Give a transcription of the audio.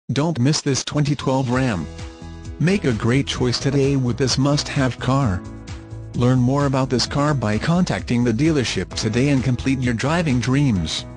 Don't miss this 2012 Ram. Make a great choice today with this must-have car. Learn more about this car by contacting the dealership today and complete your driving dreams.